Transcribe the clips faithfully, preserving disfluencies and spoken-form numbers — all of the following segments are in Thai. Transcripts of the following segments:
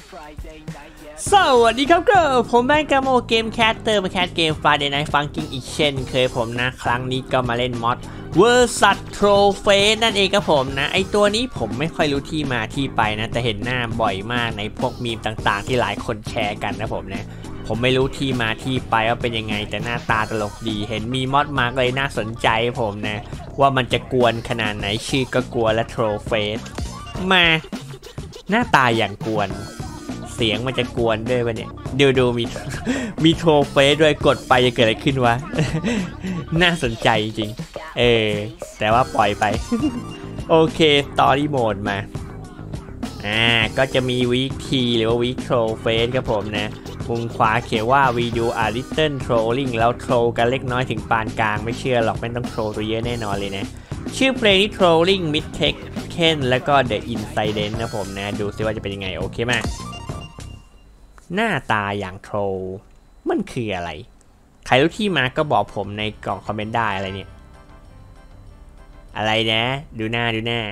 สวัสดีครับก็ผมแบงก์กาโมเกมแคสเตอร์มาแคสเกม Friday Night Funkin' อีกเช่นเคยผมนะครั้งนี้ก็มาเล่นมอดเวอร์ซัตโทรเฟสนั่นเองครับผมนะไอตัวนี้ผมไม่ค่อยรู้ที่มาที่ไปนะแต่เห็นหน้าบ่อยมากในพวกมีมต่างๆที่หลายคนแชร์กันนะผมนะผมไม่รู้ที่มาที่ไปว่าเป็นยังไงแต่หน้าตาตลกดีเห็นมีมอดมาเลยน่าสนใจผมนะว่ามันจะกวนขนาดไหนชื่อก็กวนและโทรเฟสมาหน้าตาอย่างกวนเสียงมันจะกวนด้วยวะเนี่ยดูดูมีมีโทรเฟสด้วยกดไปจะเกิดอะไรขึ้นวะ น่าสนใจจริงเออแต่ว่าปล่อยไป โอเคสตอรี่โหมดมาอ่าก็จะมีวีคทีหรือว่าวีคโทรเฟสครับผมนะมุมขวาเขียนว่าวีดูอาริเติลโทรลลิงแล้วโทรกันเล็กน้อยถึงปานกลางไม่เชื่อหรอกไม่ต้องโทรตัวเยอะแน่นอนเลยนะชื่อเพลงนี้ Trolling Mid Tech Ken แล้วก็ The Incident นะผมนะดูซิว่าจะเป็นยังไงโอเคไหมหน้าตาอย่างโทรมันคืออะไรใครรู้ที่มาก็บอกผมในกล่องคอมเมนต์ได้อะไรเนี่ยอะไรนะดูหน้าดูหน้า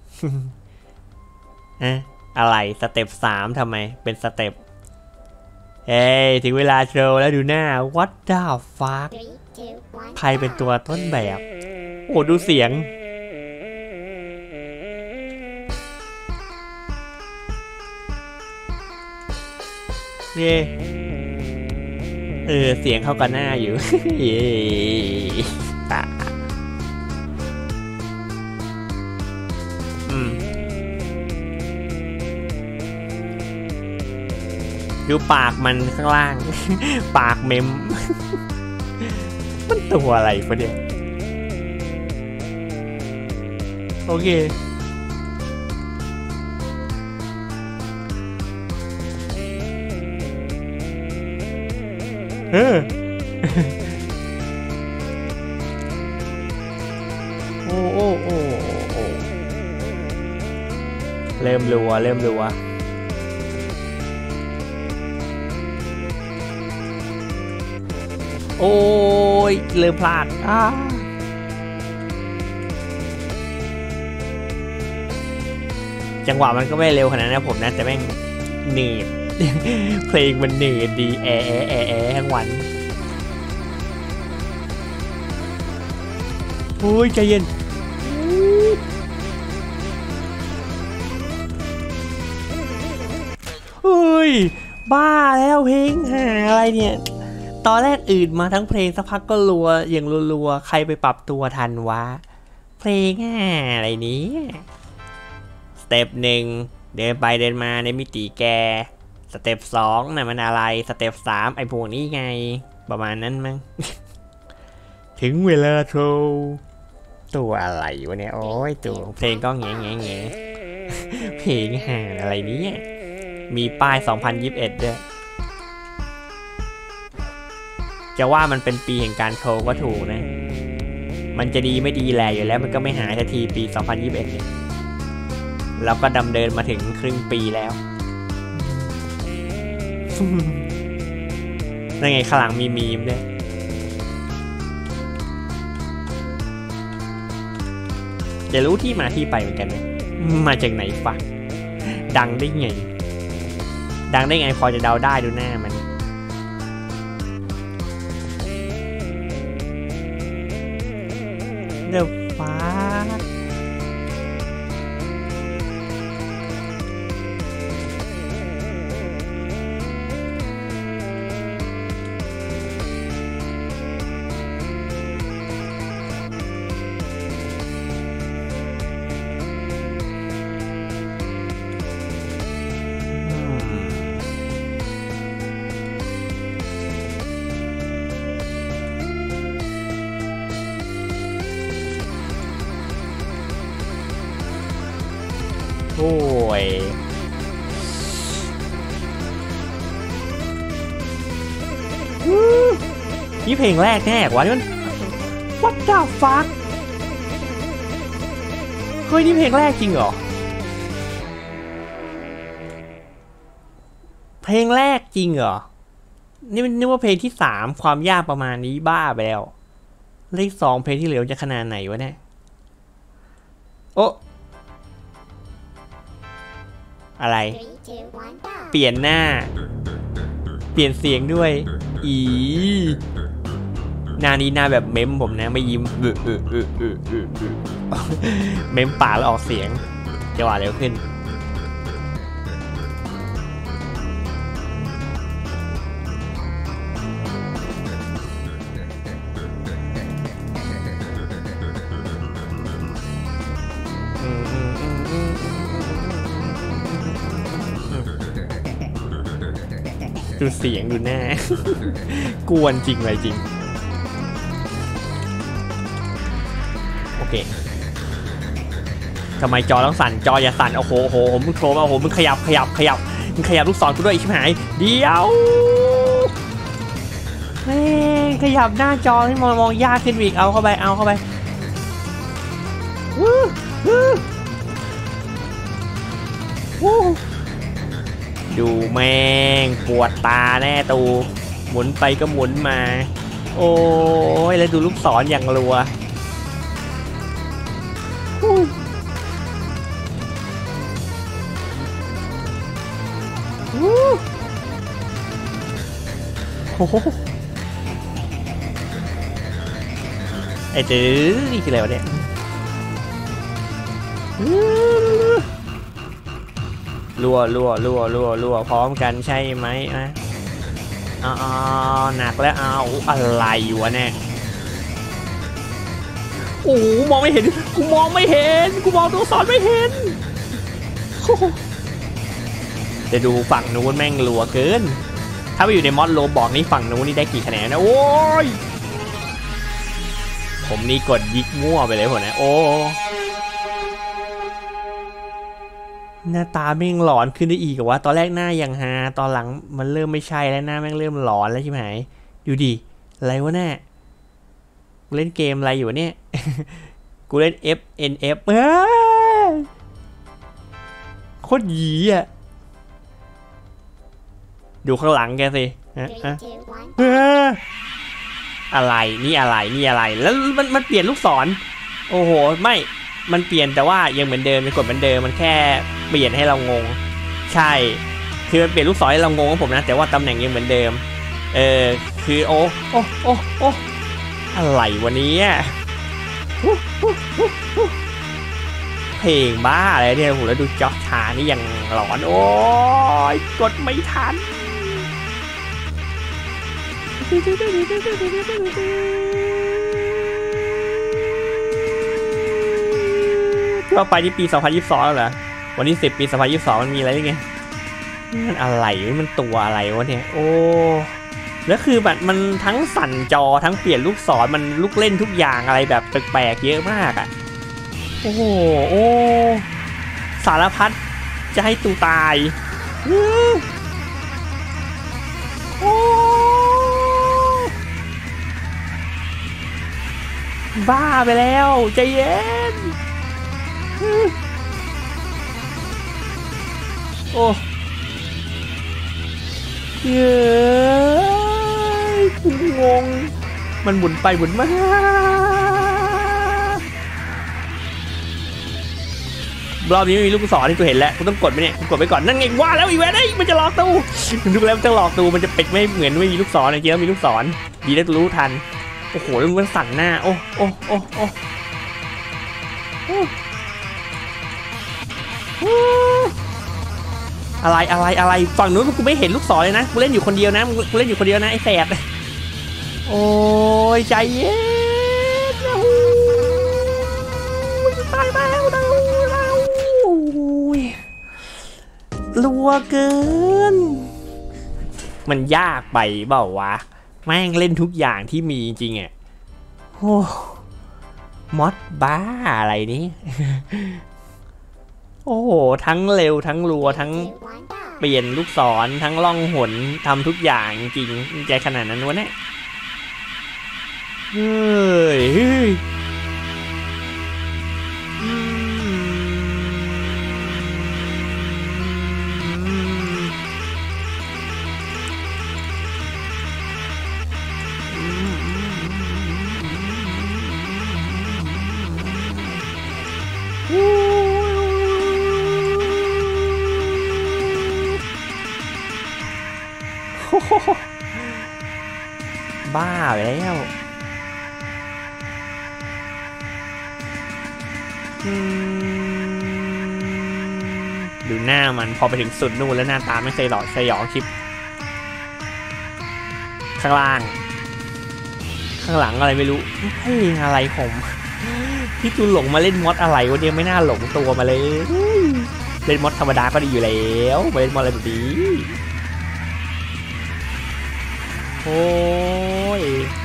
อะอะไรสเต็ปสามทำไมเป็นสเต็ปเฮ้ยถึงเวลาโชว์แล้วดูหน้า What the fuck ใครเป็นตัวต้นแบบโอ้ดูเสียงนี่เออเสียงเข้ากันหน้าอยู่ เย้อืมดูปากมันข้างล่าง ปากเมม มันตัวอะไรพอดีโอเคเออ โอ้โอ้โอ้โอ้เริ่มรัวเริ่มรัวโอ้ยเริ่มพลาดอ่าจังหวะมันก็ไม่เร็วขนาดนั้นนะผมนะแต่แม่งหนืด เพลงมันหนืดดีแอแอแอแอทั้งวันโอ้ยใจเย็นเฮ้ยบ้าแล้วเพลงหาอะไรเนี่ยตอนแรกอื่นมาทั้งเพลงสักพักก็รัวอย่างรัวๆใครไปปรับตัวทันวะเพลงอะไรนี้สเต็ปหนึ่งเดินไปเดินมาในมิติแกสเต็ปสองน่ะมันอะไรสเต็ปสามไอ้พวกนี้ไงประมาณนั้นมั้ง ถึงเวลาโทรตัวอะไรวะเนี่ยโอ้ยตัวเพลงก็แง่แง่แง่ เพลงหาอะไรนี้มีป้ายสองพันยี่สิบเอ็ดด้วยจะว่ามันเป็นปีแห่งการโทรก็ถูกนะมันจะดีไม่ดีแหละอยู่แล้วมันก็ไม่หายทันทีปีสองพันยี่สิบเอ็ดเนี่ยเราก็ดำเนินมาถึงครึ่งปีแล้วนั่นไงข้างหลังมีมีมด้วยจะรู้ที่มาที่ไปเหมือนกันไหมมาจากไหนฟะดังได้ไงดังได้ไงพอจะเดาได้ดูหน้ามันเดอะฟ้าโอ้ยนี่เพลงแรกแน่กว่านี่มัน What the fuck เฮ้ยนี่เพลงแรกจริงเหรอเพลงแรกจริงเหรอนี่มันนึกว่าเพลงที่สามความยากประมาณนี้บ้าไปแล้วเลขสองเพลงที่เหลือจะขนาดไหนวะเนี่ยโอ้อะไรเปลี่ยนหน้าเปลี่ยนเสียงด้วยอีหน้านี้หน้าแบบเม้มผมนะไม่ยิ้มเม้มปากแล้วออกเสียงจะว่าเร็วขึ้นดูเสียงดูหน้ากวนจริงเลยจริงโอเคทำไมจอต้องสั่นจออย่าสั่นโอ้โหโอ้โหมึงโทรมาโอ้โหมึงขยับขยับขยับมึงขยับลูกศรกูด้วยชิบหายเดี๋ยวแม่ขยับหน้าจอให้มองมองยากขึ้นอีกเอาเข้าไปเอาเข้าไปดูแม่งปวดตาแน่ตูหมุนไปก็หมุนมาโอ้ยแล้วดูลูกศรอย่างรัวโอ้โหไอ้ตื้อนี่คืออะไรวะเนี่ยรัวรัวรัวรัวรัวพร้อมกันใช่ไหมนะอ๋อหนักแล้วเอาอะไรอยู่วะเนี่ยโอ้มองไม่เห็นกูมองไม่เห็นกูมองตัวสอนไม่เห็นจะดูฝั่งนู้นแม่งรัวเกินถ้าไปอยู่ในมอดโลบอกนี่ฝั่งนู้นนี่ได้กี่คะแนนนะโอ้ยผมนี่กดยิกมั่วไปเลยผมนะโอ้หน้าตาแม่งหลอนขึ้นได้อีกว่าตอนแรกหน้ายังฮาตอนหลังมันเริ่มไม่ใช่แล้วหน้าแม่งเริ่มหลอนแล้วใช่ไหมดูดิอะไรวะแน่กูเล่นเกมอะไรอยู่เนี่ยกูเล่น เอฟ เอ็น เอฟ โคตรหยีอ่ะดูข้างหลังแกสิอะไรนี่อะไรนี่อะไรแล้วมันมันเปลี่ยนลูกศรโอ้โหไม่มันเปลี่ยนแต่ว่ายังเหมือนเดิมเป็นกฎเหมือนเดิมมันแค่เปลี่ยนให้เรางงใช่คือมันเปลี่ยนลูกศรให้เรางงของผมนะแต่ว่าตำแหน่งยังเหมือนเดิมเออคือโอ้โอ้โอ้โอ้อะไรวันนี้เพลงบ้าอะไรเนี่ยผมแล้วดูจ็อกชานี่ยังหลอนโอ้ยกดไม่ทันก็ไปที่ปีสองพันยี่สิบสองแล้วเหรอวันที่สิบปีสองพันยี่สิบสองมันมีอะไรไงมันอะไรมันตัวอะไรวะเนี่ยโอ้แล้วคือแบบมันทั้งสั่นจอทั้งเปลี่ยนลูกศรมันลูกเล่นทุกอย่างอะไรแบบแปลกๆเยอะมากอ่ะโอ้โหโอ้สารพัดจะให้ตูตายโอ้บ้าไปแล้วใจเย็นโอ้เย้ยงงมันหมุนไปหมุนมารอบนี้ไม่มีลูกศรที่กูเห็นแล้วกูต้องกดไปเนี่ยกูกดไปก่อนนั่นไงว่าแล้วอีเวนต์ไอ้มันจะหลอกตูดูแล้วมันจะหลอกตูมันจะเป็ดไม่เหมือนไม่มีลูกศรจริงๆแล้วมีลูกศรดีได้รู้ทันโอ้โหแล้วมันสั่นหน้าโอ้โอ้โอ้โอ้อะไรอะไรอะไรฝั่งนู้นกูไม่เห็นลูกศรเลยนะกูเล่นอยู่คนเดียวนะกูเล่นอยู่คนเดียวนะไอ้แสบโอ้ยใจเย็นตายแล้วเราเรารัวเกินมันยากไปเปล่าวะแม่งเล่นทุกอย่างที่มีจริงอ่ะโอ้มอดบ้าอะไรนี้โอ้โหทั้งเร็วทั้งรัวทั้งเปลี่ยนลูกศรทั้งล่องหนทำทุกอย่างจริงใจขนาดนั้นวะเนี่ยเฮ้ยบ้าไปแล้วดูหน้ามันพอไปถึงสุดนู่นแล้วหน้าตาไม่เคยหลอดสยองคลิปข้างล่างข้างหลังอะไรไม่รู้เพลงอะไรผมพี่ตูนหลงมาเล่นมอดอะไรวะเนี่ยไม่น่าหลงตัวมาเลยเล่นมอดธรรมดาก็ดีอยู่แล้วมาเล่นมอดอะไรแบบนี้โอ้ย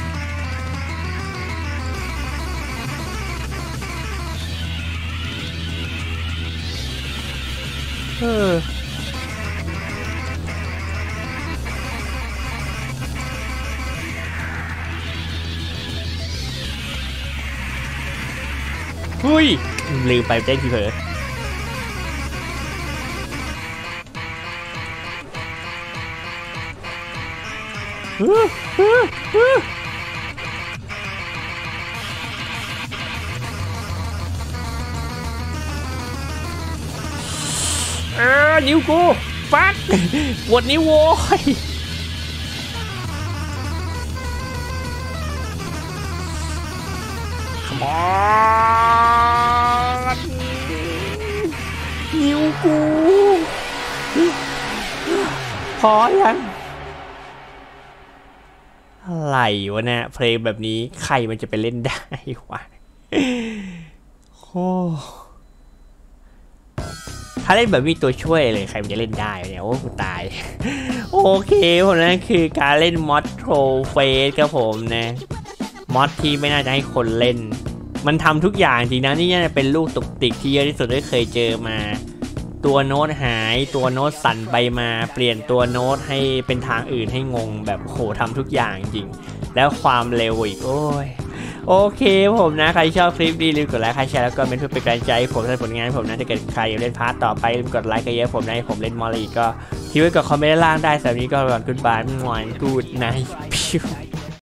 เออเฮ้ยลืมไปเต้นทีเผลอเออนิ้วกูฟัดปวดนิ้วโว้ยขมอนนิ้วกูพอยังอะไรวะเนี่ยเพลงแบบนี้ใครมันจะไปเล่นได้วะโอ้ถ้าเล่นแบบมีตัวช่วยเลยใครมันจะเล่นได้เนี่ยโอ้กูตายโอเคผมนั่นคือการเล่นมอดโทรเฟสครับผมนะมอดที่ไม่น่าจะให้คนเล่นมันทำทุกอย่างจริงนะนี่น่าจะเป็นลูกตุกติกที่เยอะที่สุดที่เคยเจอมาตัวโน้ตหายตัวโน้ตสั่นไปมาเปลี่ยนตัวโน้ตให้เป็นทางอื่นให้งงแบบโหทำทุกอย่างจริงแล้วความเร็วอีกโอ้ยโอเคผมนะใครชอบคลิปดีลืมกดไลค์ใครแชร์แล้วก็เป็นเพื่อเป็นกำลังใจผมในผลงานผมนะถ้าเกิดใครอยากเล่นพาร์ทต่อไปลืมกดไลค์กันเยอะผมนะผมเล่นมอลลี่ก็ทิ้งไว้กับคอมเมนต์ล่างได้สำหรับนี้ก็ก่อนกูดบายมอนกูดไนท์พิว